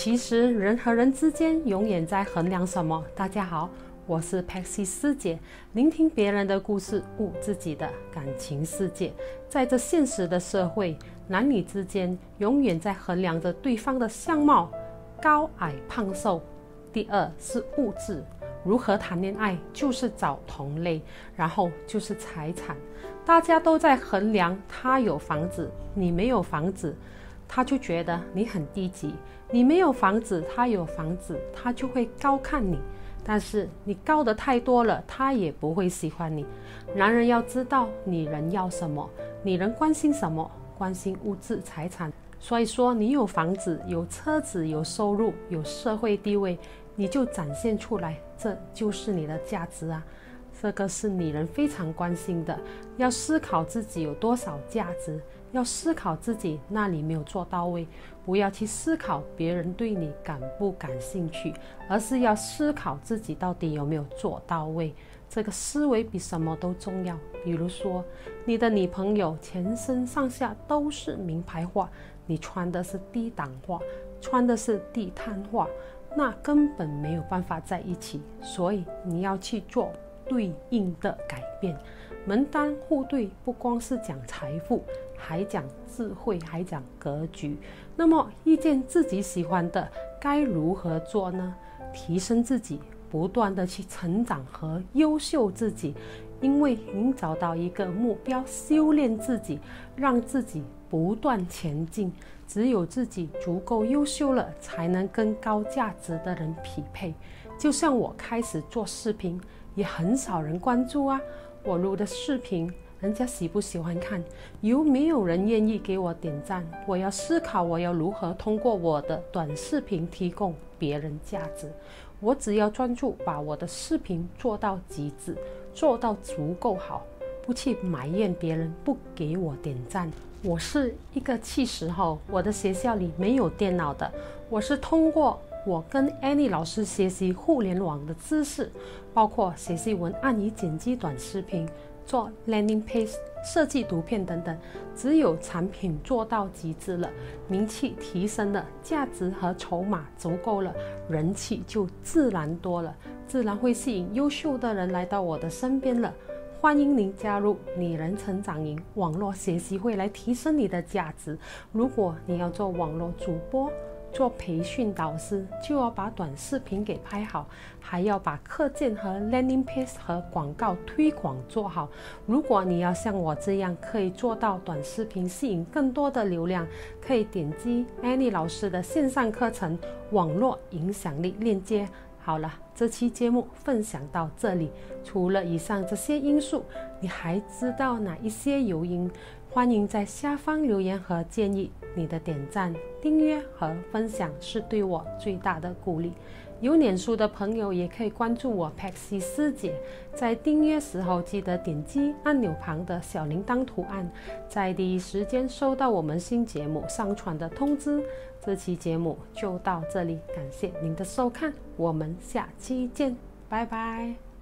其实人和人之间永远在衡量什么？大家好，我是 Paxi 师姐，聆听别人的故事，悟自己的感情世界。在这现实的社会，男女之间永远在衡量着对方的相貌，高矮胖瘦。第二是物质，如何谈恋爱就是找同类，然后就是财产。大家都在衡量，他有房子，你没有房子，他就觉得你很低级；你没有房子，他有房子，他就会高看你。但是你高的太多了，他也不会喜欢你。男人要知道女人要什么，女人关心什么，关心物质财产。所以说你有房子，有车子，有收入，有社会地位，你就展现出来，这就是你的价值啊。这个是女人非常关心的，要思考自己有多少价值，要思考自己那里没有做到位，不要去思考别人对你感不感兴趣，而是要思考自己到底有没有做到位。这个思维比什么都重要。比如说，你的女朋友全身上下都是名牌货，你穿的是低档货，穿的是地摊货，那根本没有办法在一起。所以你要去做对应的改变，门当户对不光是讲财富，还讲智慧，还讲格局。那么遇见自己喜欢的该如何做呢？提升自己，不断的去成长和优秀自己，因为您找到一个目标，修炼自己，让自己不断前进。只有自己足够优秀了，才能跟高价值的人匹配。就像我开始做视频，也很少人关注啊。我录的视频，人家喜不喜欢看？有没有人愿意给我点赞？我要思考，我要如何通过我的短视频提供别人价值。我只要专注把我的视频做到极致，做到足够好，不去埋怨别人不给我点赞。我是一个70后，我的学校里没有电脑的，我是通过我跟 Annie 老师学习互联网的知识，包括学习文案与剪辑短视频，做 landing page 设计图片等等。只有产品做到极致了，名气提升了，价值和筹码足够了，人气就自然多了，自然会吸引优秀的人来到我的身边了。欢迎您加入女人成长营网络学习会，来提升你的价值。如果你要做网络主播，做培训导师，就要把短视频给拍好，还要把课件和 landing page 和广告推广做好。如果你要像我这样可以做到短视频吸引更多的流量，可以点击 Annie 老师的线上课程网络影响力链接。好了，这期节目分享到这里。除了以上这些因素，你还知道哪一些诱因？欢迎在下方留言和建议。你的点赞、订阅和分享是对我最大的鼓励。有脸书的朋友也可以关注我 Paxi 师姐，在订阅时候记得点击按钮旁的小铃铛图案，在第一时间收到我们新节目上传的通知。这期节目就到这里，感谢您的收看，我们下期见，拜拜。